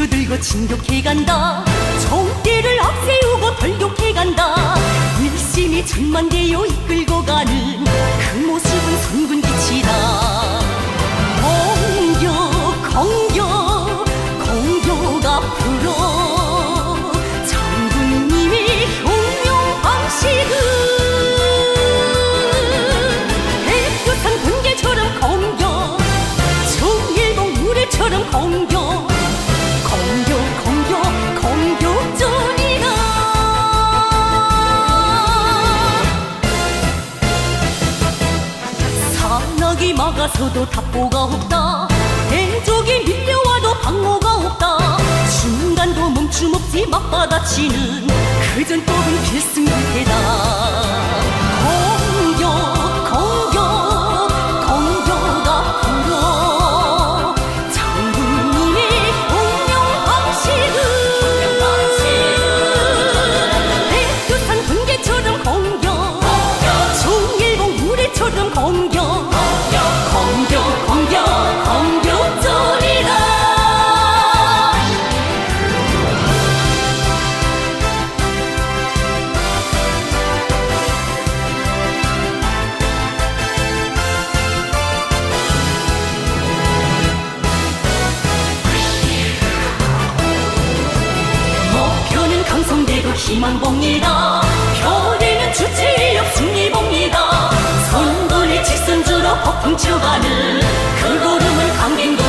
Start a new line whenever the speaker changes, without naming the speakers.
들고 진격해간다. 총대를 앞세우고 돌격해간다. 열심히 천만대요 이끌고 가는 그 모습은 선군기치다. 공격 공격 공격 앞으로 장군님이 흉용 방식은 백두산 번개처럼 공격, 정일봉 무례처럼 공격, 공격 공격 공격전이다. 산악이 막아서도 답보가 없다. 대적이 밀려와도 방어가 없다. 순간도 멈춤없이 맞받아치는 그 전법은 필승부태다. 공격 공격 공격 앞으로 장군님의 흉용 방식은 백두산 번개처럼 공격, 정일봉 무례처럼 공격, 공격 공격 공격전이다. 목표는 강성대도 희망봉이다. 표대는 주체역 승리봉이다. 선군의 직선주로 폭풍 쳐가는 그 걸음은 강갱도